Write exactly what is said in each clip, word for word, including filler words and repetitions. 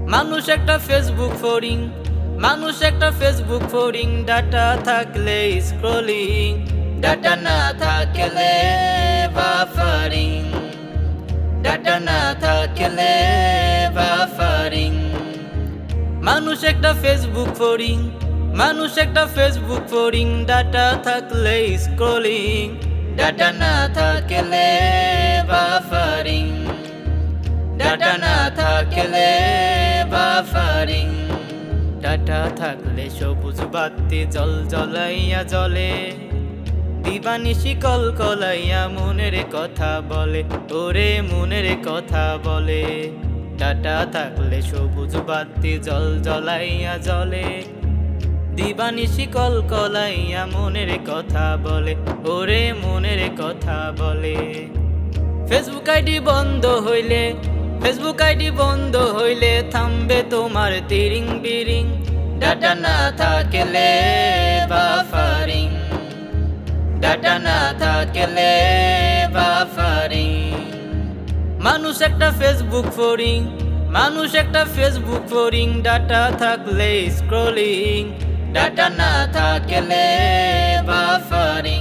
মানুষ একটা ফেসবুক ফরিং, মানুষ একটা ফেসবুক ফরিং, ডাটা থাকলে স্ক্রলিং, ডাটা না থাকলে বাফারিং, ডাটা না থাকলে বাফারিং। মানুষ একটা ফেসবুক ফরিং, মানুষ একটা ফেসবুক ফরিং, ডাটা থাকলে স্ক্রলিং, ডাটা না থাকলে বাফারিং, ডাটা না থাকলে বাফারিং। ডাটা থাকলে সবুজ বাতি জল জ্বলাইয়া জ্বলে, দিবানিশি কল কলাইয়া মনের কথা বলে, ওরে মনের কথা বলে। ডাটা থাকলে সবুজ বাতি জল জ্বলাইয়া জ্বলে, দিবানিশি কল কলাইয়া মনের কথা বলে, ওরে মনের কথা বলে। ফেসবুক আইডি বন্ধ হইলে, ফেসবুক আইডি বন্ধ হইলে থামবে তোমার তিরিং বিরিং, ডাটা না থাকলে বাফারিং, ডাটা না থাকলে বাফারিং। মানুষ একটা ফেসবুক ফরিং, মানুষ একটা ফেসবুক ফরিং, ডাটা থাকলে স্ক্রলিং, ডাটা না থাকলে বাফারিং,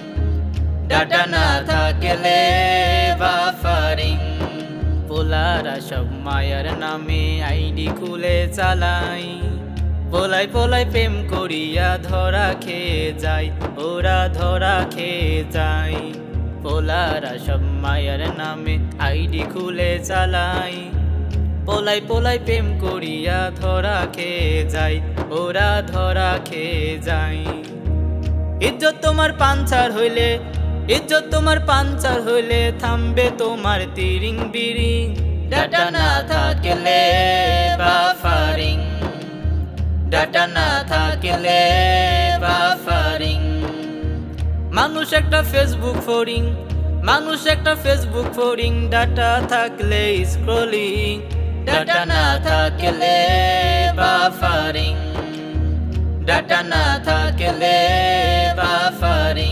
ডাটা না থাকলে বাফারিং। পোলারা সব মায়ার নামে আইডি খুলে চালাই, পোলাই পোলাই প্রেম করিয়া ধরা খেয়ে যায়, ওরা ধরা খেয়ে যায়। পোলারা সব মায়ার নামে আইডি খুলে চালাই, পোলাই পোলাই প্রেম করিয়া ধরা খেয়ে যায়, ওরা ধরা খেয়ে যায়। ইজ্জত তোমার পাঞ্চার হইলে, ইজ্জত তোমার পাঞ্চার হইলে থামবে তোমার তিরিং বিরিং, ডাটা না থাকলে বাফারিং, ডাটা না থাকলে বাফারিং। মানুষ একটা ফেসবুক ফরিং, মানুষ একটা ফেসবুক ফরিং, ডাটা থাকলে স্ক্রলিং, ডাটা না থাকলে বাফারিং, ডাটা না থাকলে বাফারিং।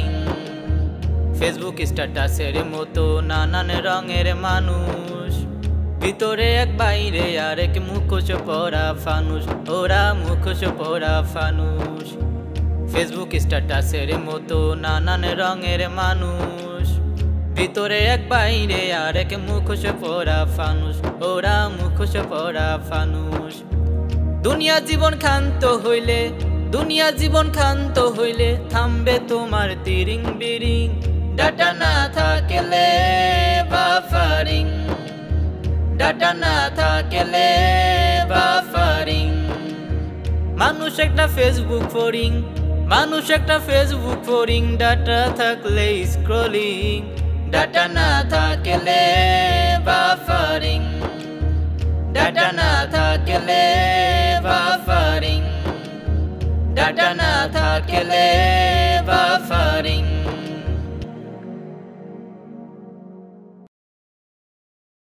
ফেসবুক স্ট্যাটাসের মতো নানান রঙের মানুষ, ভিতরে এক বাইরে আরেক মুখোশ পরা ফানুষ, ওরা মুখোশ পরা ফানুষ। ফেসবুক স্ট্যাটাসের মতো নানান রঙের মানুষ, ভিতরে এক বাইরে আরেক মুখোশ পরা ফানুষ, ওরা মুখোশ পরা ফানুষ। দুনিয়া জীবন ক্ষান্ত হইলে, দুনিয়া জীবন ক্ষান্ত হইলে থামবে তোমার তিরিং বিরিং, ডাটা না থাকলে বাফারিং, ডাটা না থাকলে বাফারিং। মানুষ একটা ফেসবুক ফরিং, মানুষ একটা ফেসবুক ফরিং, ডাটা থাকলে স্ক্রলিং, ডাটা না থাকলে বাফারিং, ডাটা না থাকলে বাফারিং, ডাটা না থাকলে বাফারিং।